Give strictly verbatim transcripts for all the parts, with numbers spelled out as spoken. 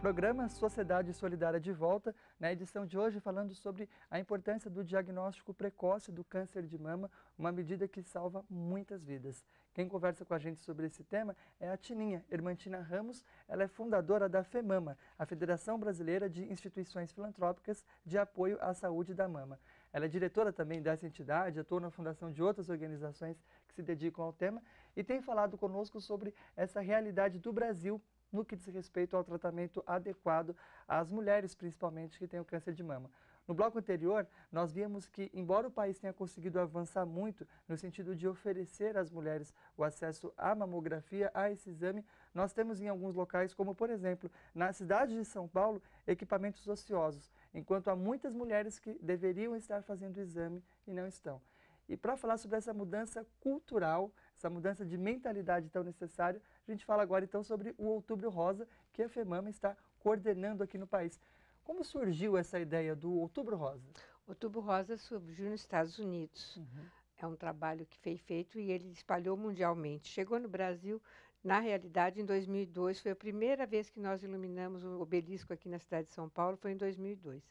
Programa Sociedade Solidária de volta, na edição de hoje falando sobre a importância do diagnóstico precoce do câncer de mama, uma medida que salva muitas vidas. Quem conversa com a gente sobre esse tema é a Tininha Hermantina Ramos, ela é fundadora da FEMAMA, a Federação Brasileira de Instituições Filantrópicas de Apoio à Saúde da Mama. Ela é diretora também dessa entidade, atua na fundação de outras organizações que se dedicam ao tema e tem falado conosco sobre essa realidade do Brasil no que diz respeito ao tratamento adequado às mulheres, principalmente, que têm o câncer de mama. No bloco anterior, nós vimos que, embora o país tenha conseguido avançar muito no sentido de oferecer às mulheres o acesso à mamografia, a esse exame, nós temos em alguns locais, como por exemplo, na cidade de São Paulo, equipamentos ociosos, enquanto há muitas mulheres que deveriam estar fazendo o exame e não estão. E para falar sobre essa mudança cultural, essa mudança de mentalidade tão necessária, a gente fala agora então sobre o Outubro Rosa, que a FEMAMA está coordenando aqui no país. Como surgiu essa ideia do Outubro Rosa? Outubro Rosa surgiu nos Estados Unidos. Uhum. É um trabalho que foi feito e ele espalhou mundialmente. Chegou no Brasil, na realidade, em dois mil e dois, foi a primeira vez que nós iluminamos o obelisco aqui na cidade de São Paulo, foi em dois mil e dois.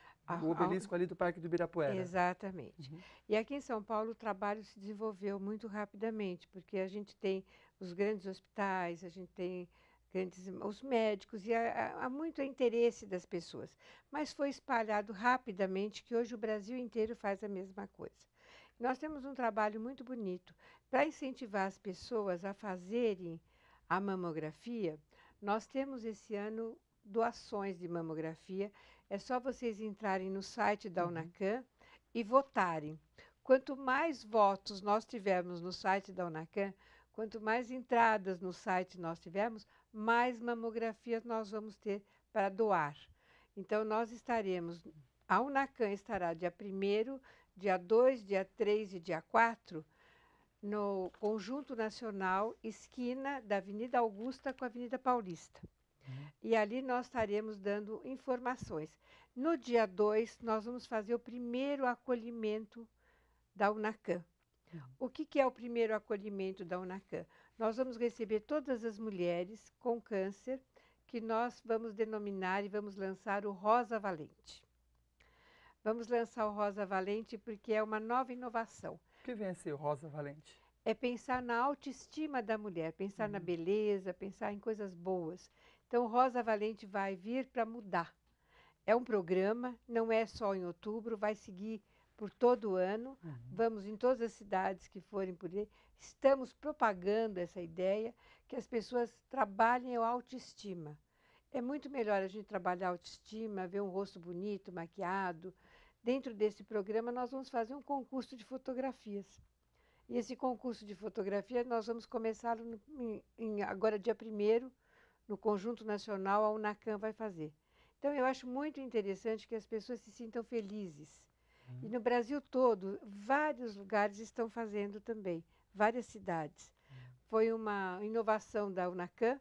O obelisco ali do Parque do Ibirapuera. Exatamente. Uhum. E aqui em São Paulo o trabalho se desenvolveu muito rapidamente, porque a gente tem os grandes hospitais, a gente tem grandes, os médicos, e há, há muito interesse das pessoas. Mas foi espalhado rapidamente que hoje o Brasil inteiro faz a mesma coisa. Nós temos um trabalho muito bonito para incentivar as pessoas a fazerem a mamografia. Nós temos esse ano doações de mamografia. É só vocês entrarem no site da UNACAM uhum. e votarem. Quanto mais votos nós tivermos no site da UNACAM, quanto mais entradas no site nós tivermos, mais mamografias nós vamos ter para doar. Então, nós estaremos, a UNACAM estará dia primeiro, dia dois, dia três e dia quatro, no Conjunto Nacional, esquina da Avenida Augusta com a Avenida Paulista. Uhum. E ali nós estaremos dando informações. No dia dois, nós vamos fazer o primeiro acolhimento da UNACAM. Uhum. O que, que é o primeiro acolhimento da UNACAM? Nós vamos receber todas as mulheres com câncer, que nós vamos denominar e vamos lançar o Rosa Valente. Vamos lançar o Rosa Valente porque é uma nova inovação. O que vem a ser o Rosa Valente? É pensar na autoestima da mulher, pensar uhum. na beleza, pensar em coisas boas. Então, o Rosa Valente vai vir para mudar. É um programa, não é só em outubro, vai seguir por todo o ano. Uhum. Vamos em todas as cidades que forem por aí. Estamos propagando essa ideia que as pessoas trabalhem a autoestima. É muito melhor a gente trabalhar a autoestima, ver um rosto bonito, maquiado. Dentro desse programa, nós vamos fazer um concurso de fotografias. E esse concurso de fotografia nós vamos começar em, em, agora dia primeiro, no Conjunto Nacional, a UNACAM vai fazer. Então, eu acho muito interessante que as pessoas se sintam felizes. Uhum. E no Brasil todo, vários lugares estão fazendo também, várias cidades. Uhum. Foi uma inovação da UNACAM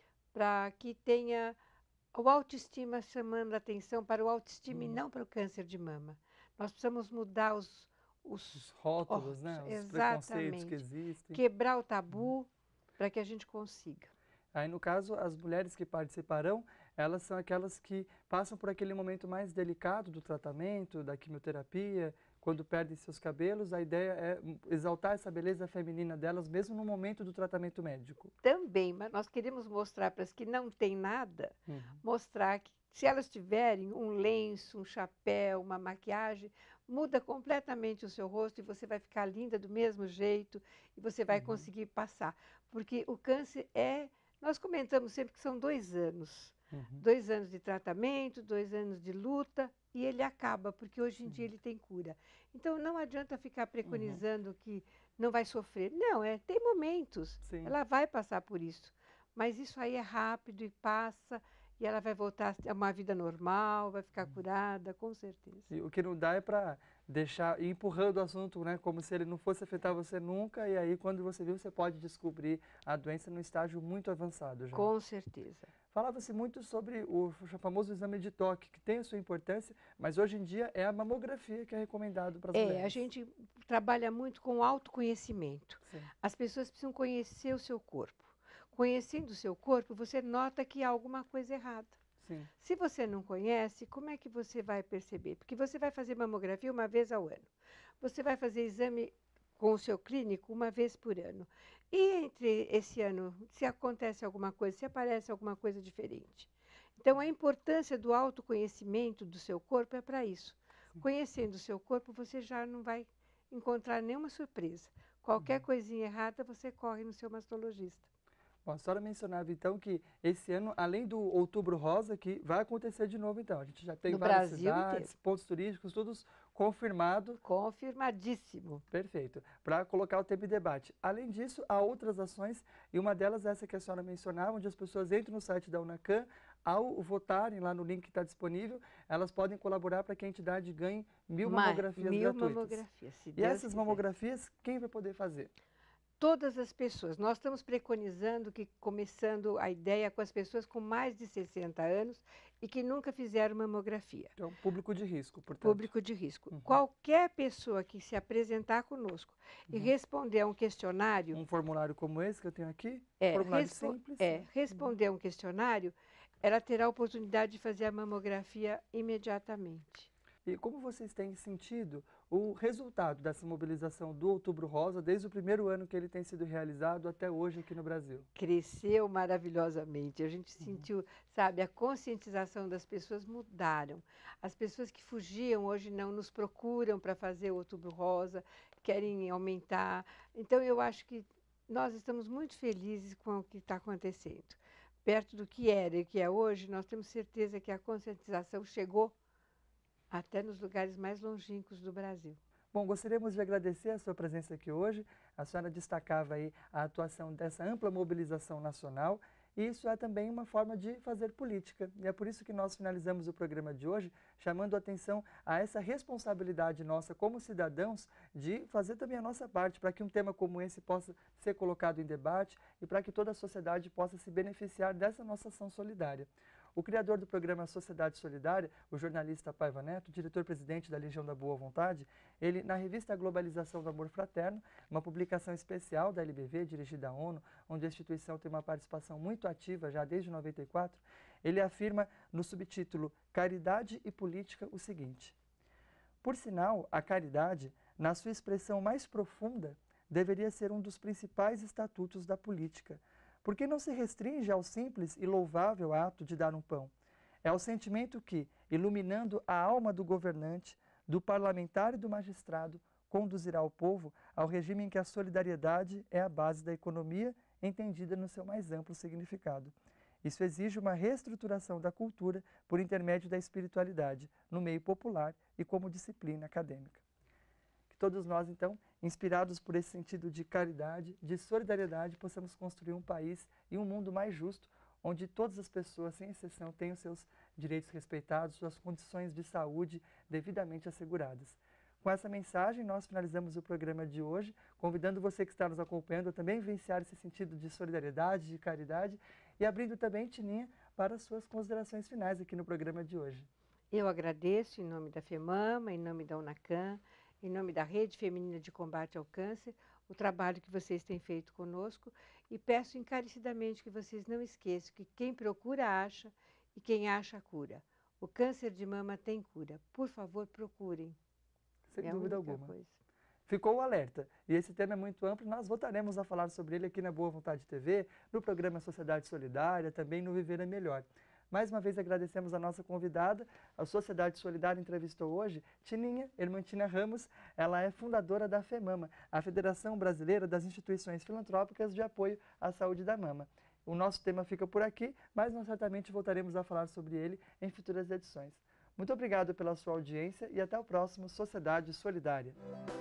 para que tenha o autoestima chamando a atenção para o autoestima uhum. e não para o câncer de mama. Nós precisamos mudar os Os, os rótulos, oh, né? Os exatamente. preconceitos que existem. Quebrar o tabu uhum. para que a gente consiga. Aí, no caso, as mulheres que participarão, elas são aquelas que passam por aquele momento mais delicado do tratamento, da quimioterapia, quando perdem seus cabelos. A ideia é exaltar essa beleza feminina delas, mesmo no momento do tratamento médico. Também, mas nós queremos mostrar para as que não têm nada, uhum. mostrar que se elas tiverem um lenço, um chapéu, uma maquiagem, muda completamente o seu rosto e você vai ficar linda do mesmo jeito e você vai uhum. conseguir passar. Porque o câncer é... Nós comentamos sempre que são dois anos. Uhum. Dois anos de tratamento, dois anos de luta e ele acaba, porque hoje em Sim. dia ele tem cura. Então, não adianta ficar preconizando uhum. que não vai sofrer. Não, é, tem momentos. Sim. Ela vai passar por isso. Mas isso aí é rápido e passa... E ela vai voltar a uma vida normal, vai ficar curada, com certeza. E o que não dá é para deixar, ir empurrando o assunto, né, como se ele não fosse afetar você nunca, e aí quando você viu, você pode descobrir a doença num estágio muito avançado já. Com certeza. Falava-se muito sobre o famoso exame de toque, que tem a sua importância, mas hoje em dia é a mamografia que é recomendado para as é, mulheres. É, a gente trabalha muito com autoconhecimento. Sim. As pessoas precisam conhecer o seu corpo. Conhecendo o seu corpo, você nota que há alguma coisa errada. Sim. Se você não conhece, como é que você vai perceber? Porque você vai fazer mamografia uma vez ao ano. Você vai fazer exame com o seu clínico uma vez por ano. E entre esse ano, se acontece alguma coisa, se aparece alguma coisa diferente. Então, a importância do autoconhecimento do seu corpo é para isso. Sim. Conhecendo o seu corpo, você já não vai encontrar nenhuma surpresa. Qualquer Uhum. coisinha errada, você corre no seu mastologista. Bom, a senhora mencionava então que esse ano, além do Outubro Rosa, que vai acontecer de novo então. A gente já tem No várias Brasil inteiro. cidades, pontos turísticos, todos confirmados. Confirmadíssimo. Perfeito. Para colocar o tema em debate. Além disso, há outras ações, e uma delas é essa que a senhora mencionava, onde as pessoas entram no site da UNACAM, ao votarem lá no link que está disponível, elas podem colaborar para que a entidade ganhe mil Ma- mamografias mil gratuitas. mamografias, se E Deus essas quiser. mamografias, quem vai poder fazer? Todas as pessoas. Nós estamos preconizando que, começando a ideia com as pessoas com mais de sessenta anos e que nunca fizeram mamografia. Então, público de risco, portanto. Público de risco. Uhum. Qualquer pessoa que se apresentar conosco e Uhum. responder a um questionário, Um formulário como esse que eu tenho aqui, é, formulário respo- simples. é, né? responder a um questionário, ela terá a oportunidade de fazer a mamografia imediatamente. E como vocês têm sentido o resultado dessa mobilização do Outubro Rosa desde o primeiro ano que ele tem sido realizado até hoje aqui no Brasil? Cresceu maravilhosamente. A gente Uhum. sentiu, sabe, a conscientização das pessoas mudaram. As pessoas que fugiam hoje não nos procuram para fazer o Outubro Rosa, querem aumentar. Então, eu acho que nós estamos muito felizes com o que está acontecendo. Perto do que era e que é hoje, nós temos certeza que a conscientização chegou até nos lugares mais longínquos do Brasil. Bom, gostaríamos de agradecer a sua presença aqui hoje. A senhora destacava aí a atuação dessa ampla mobilização nacional e isso é também uma forma de fazer política. E é por isso que nós finalizamos o programa de hoje chamando a atenção a essa responsabilidade nossa como cidadãos de fazer também a nossa parte para que um tema como esse possa ser colocado em debate e para que toda a sociedade possa se beneficiar dessa nossa ação solidária. O criador do programa Sociedade Solidária, o jornalista Paiva Neto, diretor-presidente da Legião da Boa Vontade, ele, na revista Globalização do Amor Fraterno, uma publicação especial da L B V, dirigida à ONU, onde a instituição tem uma participação muito ativa já desde noventa e quatro, ele afirma no subtítulo Caridade e Política o seguinte: por sinal, a caridade, na sua expressão mais profunda, deveria ser um dos principais estatutos da política, porque não se restringe ao simples e louvável ato de dar um pão. É o sentimento que, iluminando a alma do governante, do parlamentar e do magistrado, conduzirá o povo ao regime em que a solidariedade é a base da economia, entendida no seu mais amplo significado. Isso exige uma reestruturação da cultura por intermédio da espiritualidade, no meio popular e como disciplina acadêmica. Que todos nós, então, inspirados por esse sentido de caridade, de solidariedade, possamos construir um país e um mundo mais justo, onde todas as pessoas, sem exceção, tenham seus direitos respeitados, suas condições de saúde devidamente asseguradas. Com essa mensagem, nós finalizamos o programa de hoje, convidando você que está nos acompanhando a também vivenciar esse sentido de solidariedade, de caridade, e abrindo também, Tininha, para as suas considerações finais aqui no programa de hoje. Eu agradeço em nome da FEMAMA, em nome da UNACAM, em nome da Rede Feminina de Combate ao Câncer, o trabalho que vocês têm feito conosco e peço encarecidamente que vocês não esqueçam que quem procura acha e quem acha cura. O câncer de mama tem cura. Por favor, procurem. Sem é dúvida a única alguma. coisa. Ficou o alerta. E esse tema é muito amplo, nós voltaremos a falar sobre ele aqui na Boa Vontade T V, no programa Sociedade Solidária, também no Viver é Melhor. Mais uma vez agradecemos a nossa convidada, a Sociedade Solidária entrevistou hoje Tininha Hermantina Ramos, ela é fundadora da FEMAMA, a Federação Brasileira das Instituições Filantrópicas de Apoio à Saúde da Mama. O nosso tema fica por aqui, mas nós certamente voltaremos a falar sobre ele em futuras edições. Muito obrigado pela sua audiência e até o próximo Sociedade Solidária.